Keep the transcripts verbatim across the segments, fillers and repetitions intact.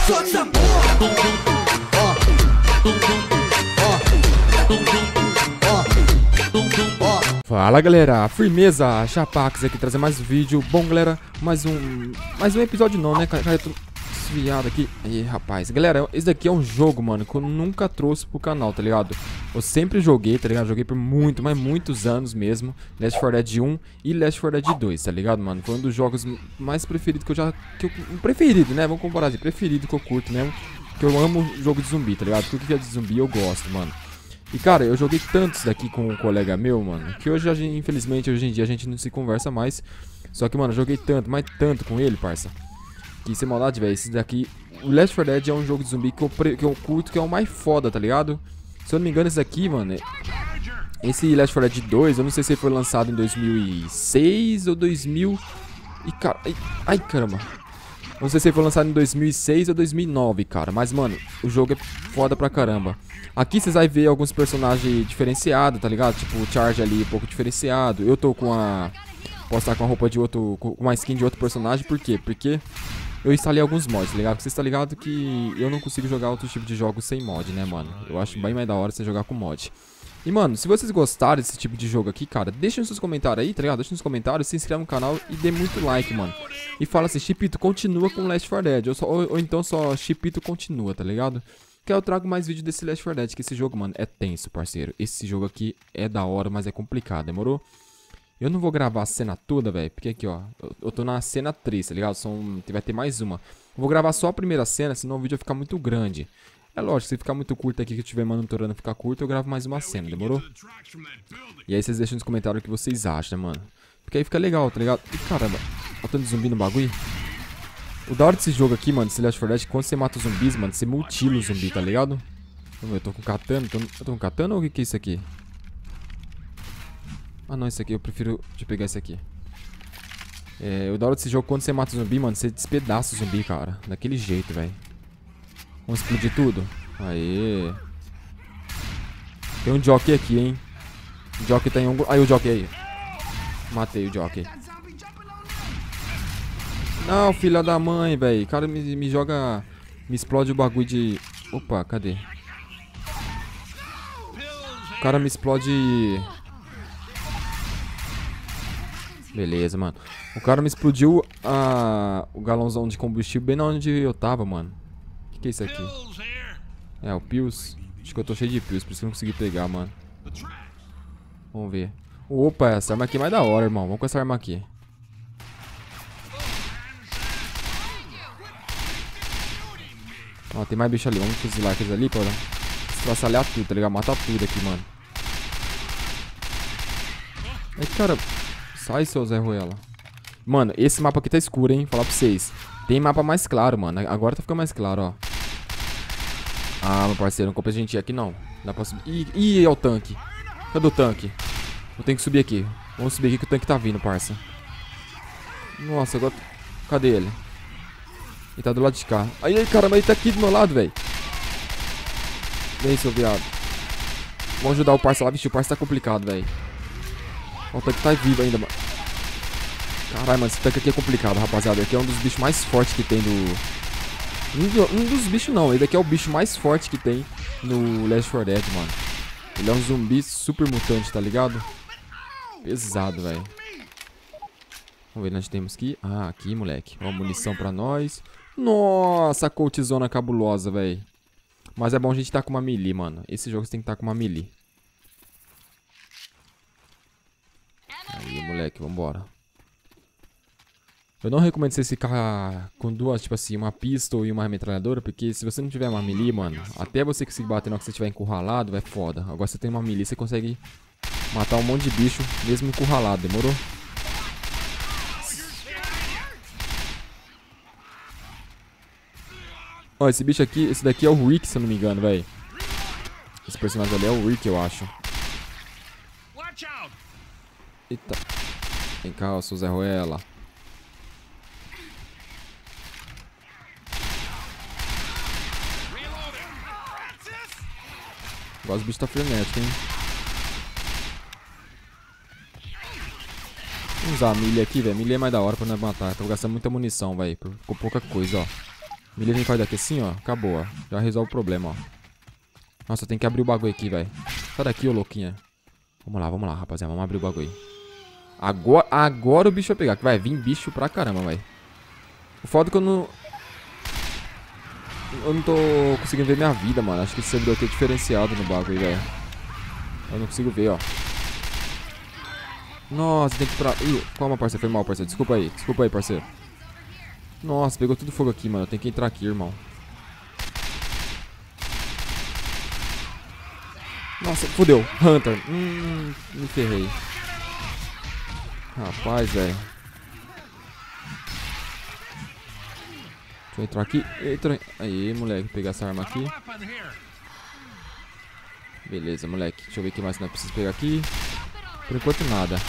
sou dessa porra. Fala galera, firmeza, Chapax aqui trazer mais um vídeo. Bom galera, mais um mais um episódio não, né, cara, eu tô desviado aqui. Aí rapaz, galera, esse daqui é um jogo, mano, que eu nunca trouxe pro canal, tá ligado? Eu sempre joguei, tá ligado? Joguei por muito, mas muitos anos mesmo Left four Dead um e Left four Dead dois, tá ligado, mano? Foi um dos jogos mais preferidos que eu já... Que eu, preferido, né, vamos comparar assim, preferido que eu curto mesmo. Que eu amo jogo de zumbi, tá ligado? Tudo que é de zumbi eu gosto, mano. E cara, eu joguei tantos daqui com um colega meu, mano, que hoje, infelizmente, hoje em dia a gente não se conversa mais. Só que, mano, eu joguei tanto, mas tanto com ele, parça, que sem maldade, velho, esse daqui... O Left four Dead é um jogo de zumbi que eu, que eu curto, que é o mais foda, tá ligado? Se eu não me engano, esse daqui, mano, é... Esse Left four Dead dois, eu não sei se ele foi lançado em dois mil e seis ou dois mil... E, cara... Ai, ai, caramba. Não sei se ele foi lançado em dois mil e seis ou dois mil e nove, cara. Mas, mano, o jogo é foda pra caramba. Aqui vocês vão ver alguns personagens diferenciados, tá ligado? Tipo, o Charge ali um pouco diferenciado. Eu tô com a... Posso estar com a roupa de outro... Com uma skin de outro personagem. Por quê? Porque eu instalei alguns mods, tá ligado? Porque vocês estão ligados que eu não consigo jogar outro tipo de jogos sem mod, né, mano? Eu acho bem mais da hora você jogar com mod. E, mano, se vocês gostaram desse tipo de jogo aqui, cara, deixem nos seus comentários aí, tá ligado? Deixem nos comentários, se inscreve no canal e dê muito like, mano. E fala assim, Chipito, continua com Left four Dead. Ou, só, ou, ou então só Chipito continua, tá ligado? Que eu trago mais vídeo desse Left four Dead, que esse jogo, mano, é tenso, parceiro. Esse jogo aqui é da hora, mas é complicado, demorou? Eu não vou gravar a cena toda, velho, porque aqui, ó, eu, eu tô na cena três, tá ligado? São, vai ter mais uma. Eu vou gravar só a primeira cena, senão o vídeo vai ficar muito grande. É lógico, se ficar muito curto aqui, que eu tiver monitorando ficar curto, eu gravo mais uma cena, demorou? E aí vocês deixam nos comentários o que vocês acham, né, mano? Porque aí fica legal, tá ligado? E caramba, faltando zumbi no bagulho. O da hora desse jogo aqui, mano, desse Left four Dead, quando você mata os zumbis, mano, você mutila o zumbi, tá ligado? Vamos ver, eu tô com katana, tô, eu tô com katana ou o que que é isso aqui? Ah não, isso aqui, eu prefiro de pegar esse aqui. É, o da hora desse jogo, quando você mata o zumbi, mano, você despedaça o zumbi, cara. Daquele jeito, velho. Vamos explodir tudo? Aê. Tem um jockey aqui, hein? O jockey tá em um... Aí o jockey aí. Matei o jockey. Não, filha da mãe, velho. O cara me, me joga... Me explode o bagulho de... Opa, cadê? O cara me explode... Beleza, mano. O cara me explodiu a... o galãozão de combustível bem na onde eu tava, mano. O que, que é isso aqui? É, o Pills. Acho que eu tô cheio de Pills, por isso que eu não consegui pegar, mano. Vamos ver. Opa, essa arma aqui é mais da hora, irmão. Vamos com essa arma aqui. Ó, tem mais bicho ali. Vamos fuzilar aqueles ali pra estraçalhar tudo, tá ligado? Matar tudo aqui, mano. Ai, cara. Sai, seu Zé Ruela. Mano, esse mapa aqui tá escuro, hein? Falar pra vocês. Tem mapa mais claro, mano. Agora tá ficando mais claro, ó. Ah, meu parceiro, não compra gente aqui não. Dá pra subir. Ih, ih, é o tanque. Cadê o tanque? Eu tenho que subir aqui. Vamos subir aqui que o tanque tá vindo, parça. Nossa, agora... Cadê ele? Ele tá do lado de cá. Aí, caramba, ele tá aqui do meu lado, velho. Vem, seu viado. Vamos ajudar o parça lá. Vixe, o parça tá complicado, velho. O tanque tá vivo ainda, mano. Caralho, mano, esse tanque aqui é complicado, rapaziada. Aqui é um dos bichos mais fortes que tem do... Um dos bichos não, ele aqui é o bicho mais forte que tem no Left four Dead, mano. Ele é um zumbi super mutante, tá ligado? Pesado, velho. Vamos ver onde temos que... Ah, aqui, moleque. Uma munição pra nós. Nossa, coltzona cabulosa, velho. Mas é bom a gente tá com uma melee, mano. Esse jogo você tem que estar tá com uma melee. Aí, moleque, vambora. Eu não recomendo você ficar com duas, tipo assim, uma pistol e uma metralhadora, porque se você não tiver uma melee, mano, até você conseguir bater na hora que você estiver encurralado, vai foda. Agora você tem uma melee, você consegue matar um monte de bicho, mesmo encurralado, demorou? Ó, esse bicho aqui, esse daqui é o Rick, se eu não me engano, velho. Esse personagem ali é o Rick, eu acho. Eita. Vem cá, ó, seu Zé Ruela. Agora os bichos tá frenético, hein? Vamos usar a milha aqui, velho. Milha é mais da hora pra não matar. Tô gastando muita munição, velho. Ficou pouca coisa, ó. Melee a gente faz daqui assim, ó. Acabou, ó. Já resolve o problema, ó. Nossa, tem que abrir o bagulho aqui, velho. Sai daqui, ô louquinha. Vamos lá, vamos lá, rapaziada. Vamos abrir o bagulho aí. Agora, agora o bicho vai pegar. Que vai vir bicho pra caramba, velho. O foda é que eu não... Eu não tô conseguindo ver minha vida, mano. Acho que esse servidor aqui é diferenciado no bagulho, velho. Eu não consigo ver, ó. Nossa, tem que ir pra... Ih, calma, parceiro. Foi mal, parceiro. Desculpa aí. Desculpa aí, parceiro. Nossa, pegou tudo fogo aqui, mano. Eu tenho que entrar aqui, irmão. Nossa, fodeu. Hunter. Hum, me ferrei. Rapaz, velho. Deixa eu entrar aqui. Entra. Aí, moleque. Pegar essa arma aqui. Beleza, moleque. Deixa eu ver o que mais nós precisamos pegar aqui. Por enquanto, nada.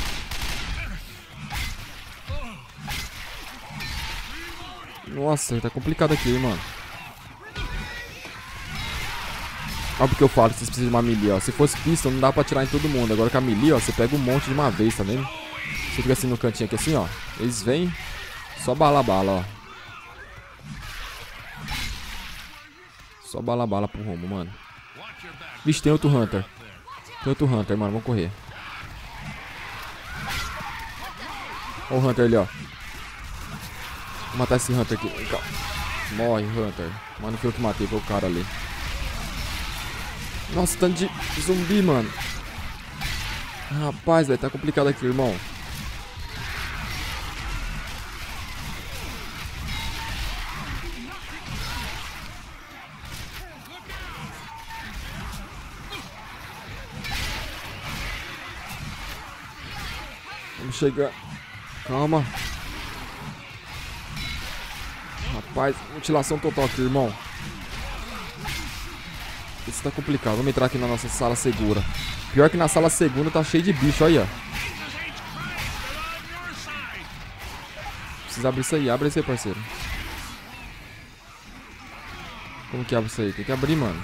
Nossa, tá complicado aqui, hein, mano. Olha porque eu falo que vocês precisam de uma melee, ó. Se fosse pistol, não dá pra atirar em todo mundo. Agora com a melee, ó, você pega um monte de uma vez, tá vendo? Você fica assim no cantinho aqui, assim, ó. Eles vêm, só bala bala, ó. Só bala bala pro rumo, mano. Vixe, tem outro Hunter. Tem outro Hunter, mano. Vamos correr. Olha o Hunter ali, ó. Vou matar esse Hunter aqui. Morre, Hunter. Mas não foi eu que matei, foi o cara ali. Nossa, tanto de zumbi, mano. Rapaz, velho, tá complicado aqui, irmão. Vamos chegar. Calma. Rapaz, mutilação total aqui, irmão. Isso tá complicado. Vamos entrar aqui na nossa sala segura. Pior que na sala segunda tá cheio de bicho, olha. Precisa abrir isso aí. Abre isso aí, parceiro. Como que abre isso aí? Tem que abrir, mano.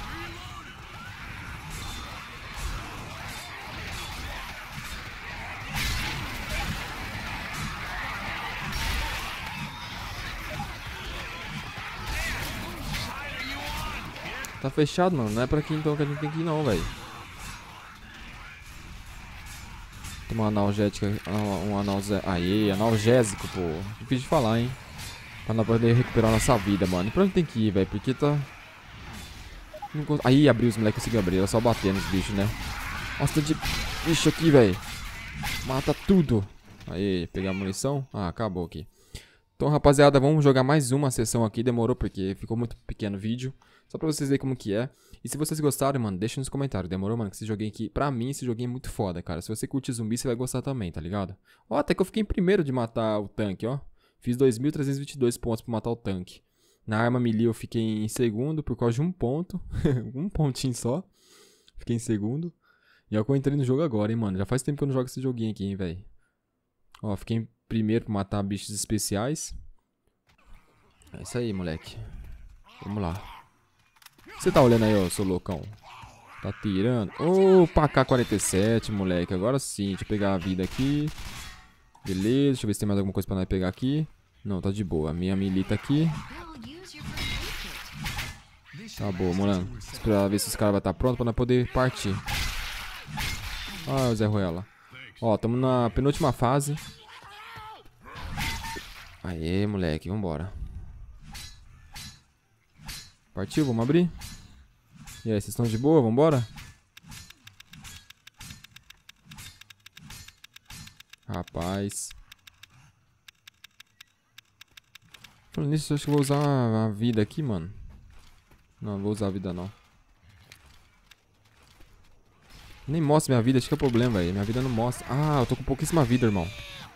Tá fechado, mano. Não é pra aqui então que a gente tem que ir, não, velho. Tomar uma analgética. Um analgésico. Aê, analgésico, pô. Difícil de falar, hein. Pra não poder recuperar nossa vida, mano. E pra onde tem que ir, velho? Porque tá... Cons... Aí, abriu os moleques, conseguiu abrir. Era só bater nos bichos, né? Nossa, tem de bicho aqui, velho. Mata tudo. Aí, pegar a munição. Ah, acabou aqui. Então, rapaziada, vamos jogar mais uma sessão aqui. Demorou porque ficou muito pequeno o vídeo. Só pra vocês verem como que é. E se vocês gostaram, mano, deixa nos comentários. Demorou, mano? Que esse joguinho aqui, pra mim, esse joguinho é muito foda, cara. Se você curte zumbi, você vai gostar também, tá ligado? Ó, até que eu fiquei em primeiro de matar o tanque, ó. Fiz dois mil trezentos e vinte e dois pontos pra matar o tanque. Na arma melee eu fiquei em segundo por causa de um ponto. Um pontinho só. Fiquei em segundo. E é o que eu entrei no jogo agora, hein, mano. Já faz tempo que eu não jogo esse joguinho aqui, hein, velho. Ó, fiquei em primeiro pra matar bichos especiais. É isso aí, moleque. Vamos lá. Você tá olhando aí, ó, seu loucão? Tá tirando? Opa, K quarenta e sete, moleque. Agora sim, deixa eu pegar a vida aqui. Beleza, deixa eu ver se tem mais alguma coisa pra nós pegar aqui. Não, tá de boa. A minha milita aqui. Tá boa, mano. Esperar ver se os caras vão estar prontos pra nós poder partir. Ah, o Zé Ruela. Ó, tamo na penúltima fase. Aê, moleque, vambora. Partiu, vamos abrir? E aí, vocês estão de boa? Vambora? Rapaz. Falando nisso, eu acho que eu vou usar a vida aqui, mano. Não, não vou usar a vida, não. Nem mostra minha vida, acho que é o problema, velho. Minha vida não mostra. Ah, eu tô com pouquíssima vida, irmão.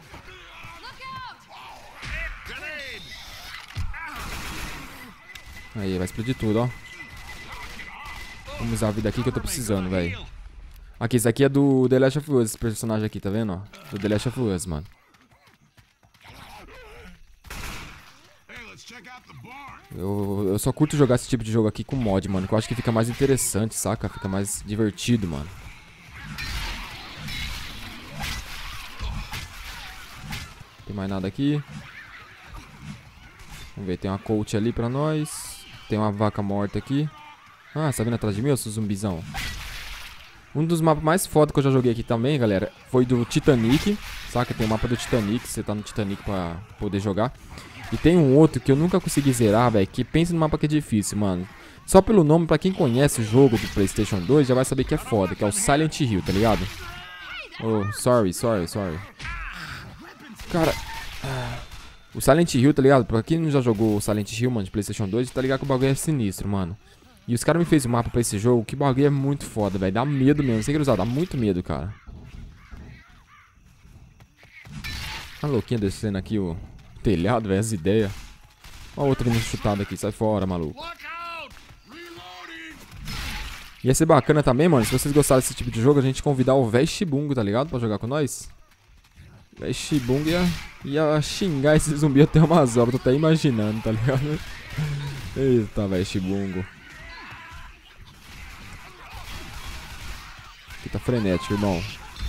Aí, vai explodir tudo, ó. Vamos usar a vida aqui que eu tô precisando, velho. Aqui, esse aqui é do The Last of Us, esse personagem aqui, tá vendo, ó? Do The Last of Us, mano. Eu, eu só curto jogar esse tipo de jogo aqui com mod, mano. Que eu acho que fica mais interessante, saca? Fica mais divertido, mano. Não tem mais nada aqui. Vamos ver, tem uma coach ali pra nós. Tem uma vaca morta aqui. Ah, você tá vindo atrás de mim, ô seu zumbizão? Um dos mapas mais foda que eu já joguei aqui também, galera, foi do Titanic. Saca? Tem o mapa do Titanic, você tá no Titanic pra poder jogar. E tem um outro que eu nunca consegui zerar, velho, que pensa no mapa que é difícil, mano. Só pelo nome, pra quem conhece o jogo do PlayStation dois, já vai saber que é foda, que é o Silent Hill, tá ligado? Oh, sorry, sorry, sorry. Cara, o Silent Hill, tá ligado? Pra quem não já jogou o Silent Hill, mano, de PlayStation dois, tá ligado que o bagulho é sinistro, mano. E os caras me fez um mapa pra esse jogo, que bagulho é muito foda, velho. Dá medo mesmo, sem cruzar, dá muito medo, cara. A louquinha descendo aqui o telhado, velho, as ideias. Ó, outra vindo chutada aqui, sai fora, maluco. Ia ser bacana também, mano, se vocês gostaram desse tipo de jogo, a gente convidar o Vestibungo, tá ligado? Pra jogar com nós. Vestibungo ia, ia xingar esse zumbi até umas horas, tô até imaginando, tá ligado? Eita, Vestibungo. Aqui tá frenético, irmão.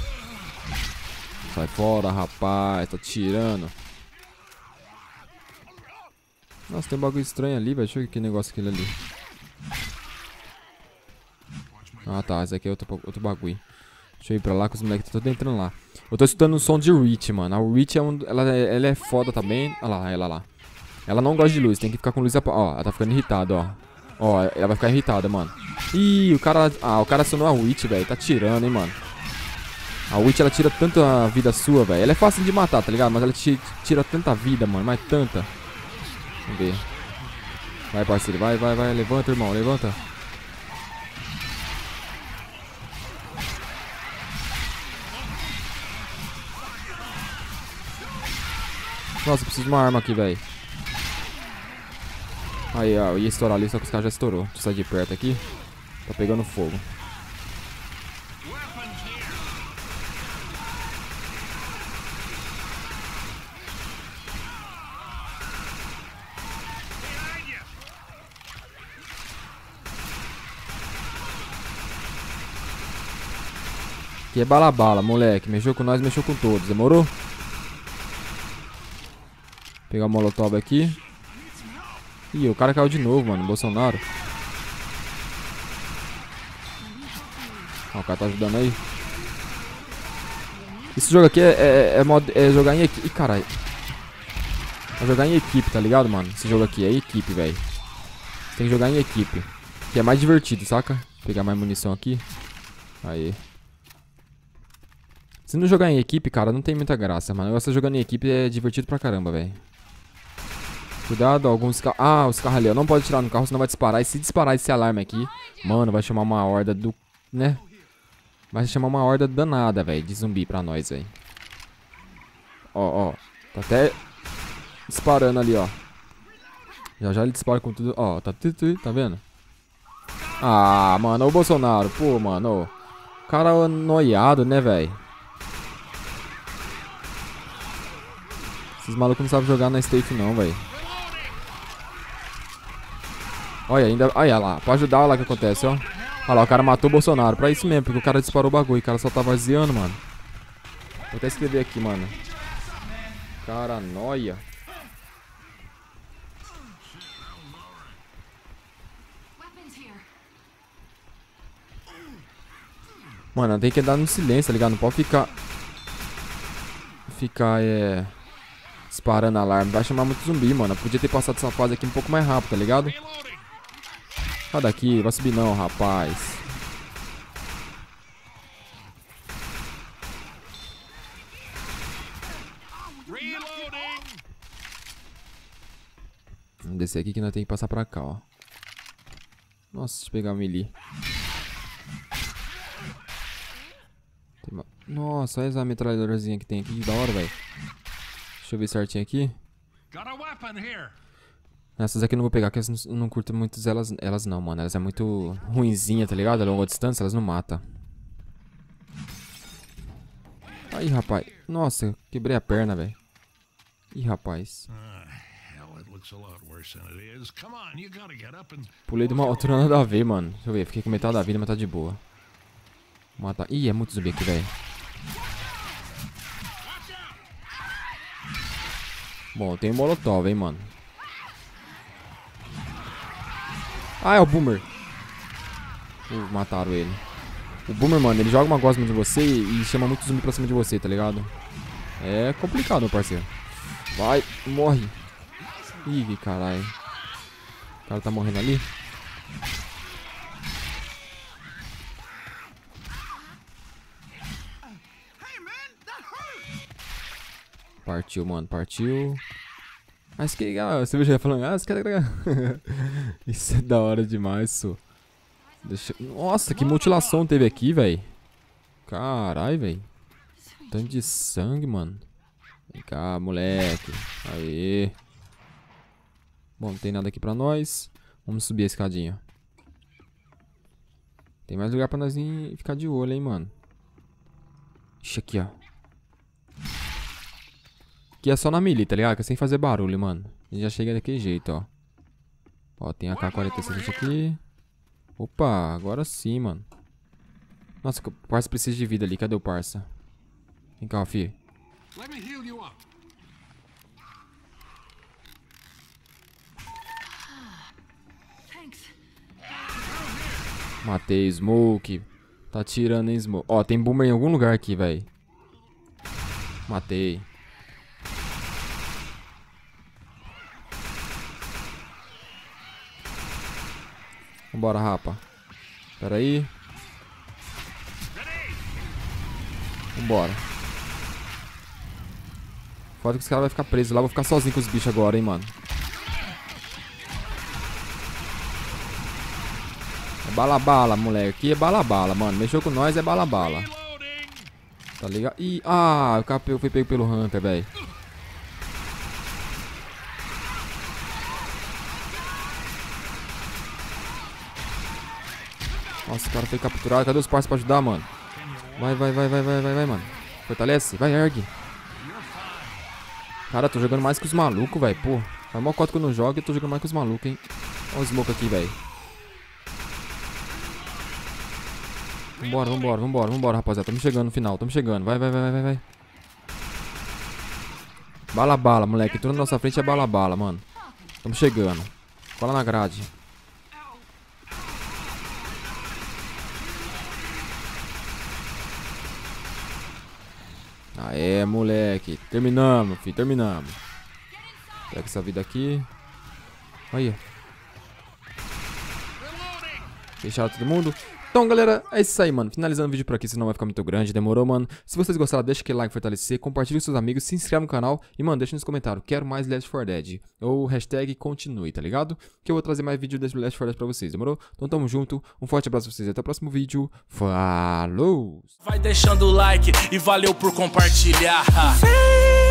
Sai fora, rapaz, tá tirando. Nossa, tem um bagulho estranho ali, velho. Deixa eu ver que negócio é aquele ali. Ah, tá. Esse aqui é outro, outro bagulho. Deixa eu ir pra lá, que os moleques estão entrando lá. Eu tô escutando o som de Reach, mano. A Reach é um, ela, ela é foda também. Olha lá, ela lá. Ela não gosta de luz, tem que ficar com luz apagada. Ó, ela tá ficando irritada, ó. Ó, ela vai ficar irritada, mano. Ih, o cara... Ah, o cara acionou a Witch, velho. Tá tirando, hein, mano. A Witch, ela tira tanta vida sua, velho. Ela é fácil de matar, tá ligado? Mas ela te tira tanta vida, mano. Mas tanta. Vamos ver. Vai, parceiro. Vai, vai, vai. Levanta, irmão. Levanta. Nossa, eu preciso de uma arma aqui, velho. Aí, ó. Eu ia estourar ali, só que os caras já estourou. Deixa eu sair de perto aqui. Tá pegando fogo. Aqui é bala bala, moleque. Mexeu com nós, mexeu com todos. Demorou? Pegar o molotov aqui. Ih, o cara caiu de novo, mano. Bolsonaro. Ó, o cara tá ajudando aí. Esse jogo aqui é, é, é, mod, é jogar em equipe. Ih, caralho. É jogar em equipe, tá ligado, mano? Esse jogo aqui é equipe, velho. Tem que jogar em equipe. Que é mais divertido, saca? Vou pegar mais munição aqui. Aí. Se não jogar em equipe, cara, não tem muita graça, mano. O negócio de jogando em equipe é divertido pra caramba, velho. Cuidado, alguns carros... Ah, os carros ali, ó. Não pode tirar no carro, senão vai disparar. E se disparar esse alarme aqui, mano, vai chamar uma horda do... Né? Vai chamar uma horda danada, velho, de zumbi pra nós, velho. Ó, ó. Tá até disparando ali, ó. Já já ele dispara com tudo. Ó, tá tudo, tá vendo? Ah, mano, o Bolsonaro. Pô, mano, ó. Cara noiado, né, velho? Esses malucos não sabem jogar na safe não, velho. Olha, ainda... Olha lá, pra ajudar, olha lá o que acontece, ó. Olha lá, o cara matou o Bolsonaro. Pra isso mesmo, porque o cara disparou o bagulho. O cara só tá vaziando, mano. Vou até escrever aqui, mano. Cara, noia. Mano, tem que andar no silêncio, tá ligado? Não pode ficar... Ficar, é... disparando alarme. Vai chamar muito zumbi, mano. Eu podia ter passado essa fase aqui um pouco mais rápido, tá ligado? Sai daqui, vai subir não, rapaz. Vamos descer aqui que nós temos que passar pra cá, ó. Nossa, deixa eu pegar o melee. Uma... Nossa, olha essa metralhadorazinha que tem aqui, que da hora, velho. Deixa eu ver certinho aqui. Essas aqui eu não vou pegar, porque eu não, não curto muito elas, elas não, mano. Elas é muito ruinzinha, tá ligado? A longa distância, elas não matam. Aí, rapaz. Nossa, quebrei a perna, velho. Ih, rapaz. Pulei de uma altura nada a ver, mano. Deixa eu ver, fiquei com metade da vida, mas tá de boa. Matar. Ih, é muito zumbi aqui, velho. Bom, tem um molotov, hein, mano. Ah, é o Boomer. Uh, mataram ele. O Boomer, mano, ele joga uma gosma de você e, e chama muito zumbi pra cima de você, tá ligado? É complicado, meu parceiro. Vai, morre. Ih, caralho. O cara tá morrendo ali. Partiu, mano, partiu. Mas que legal, você já falando, ah, que legal. Isso é da hora demais, isso. Deixa... Nossa, que mutilação teve aqui, velho. Caralho, velho. Tanto de sangue, mano. Vem cá, moleque. Aê. Bom, não tem nada aqui pra nós. Vamos subir a escadinha. Tem mais lugar pra nós ir ficar de olho, hein, mano. Ixi, aqui, ó. Aqui é só na melee, tá ligado? Que é sem fazer barulho, mano. A gente já chega daquele jeito, ó. Ó, tem a K quarenta e seis aqui. Opa, agora sim, mano. Nossa, o parça precisa de vida ali. Cadê o parça? Vem cá, fi. Matei Smoke. Tá tirando, hein, Smoke. Ó, tem Boomer em algum lugar aqui, velho. Matei. Vambora, rapa. Pera aí. Vambora. Foda que os caras vão ficar presos lá. Vou ficar sozinho com os bichos agora, hein, mano. É bala bala, moleque. Aqui é bala bala, mano. Mexeu com nós é bala bala. Tá ligado? Ih, ah, o cara foi pego pelo Hunter, velho. Nossa, o cara foi capturado. Cadê os parceiros pra ajudar, mano? Vai, vai, vai, vai, vai, vai, vai, mano. Fortalece. Vai, ergue. Cara, tô jogando mais que os malucos, velho. Pô, faz mó cota que eu não jogo e tô jogando mais que os malucos, hein. Olha o Smoke aqui, velho. Vambora, vambora, vambora, vambora, rapaziada. Tamo chegando no final, tamo chegando. Vai, vai, vai, vai, vai. Bala, bala, moleque. Tudo na nossa frente é bala, bala, mano. Tamo chegando. Cola na grade. Aê, moleque. Terminamos, filho. Terminamos. Pega essa vida aqui. Olha. Fecharam todo mundo. Então, galera, é isso aí, mano. Finalizando o vídeo por aqui, senão vai ficar muito grande. Demorou, mano? Se vocês gostaram, deixa aquele like, fortalecer. Compartilhe com seus amigos, se inscreve no canal. E, mano, deixa nos comentários. Quero mais Left four Dead. Ou hashtag continue, tá ligado? Que eu vou trazer mais vídeo desse Left four Dead pra vocês, demorou? Então, tamo junto. Um forte abraço pra vocês e até o próximo vídeo. Falou! Vai deixando o like e valeu por compartilhar.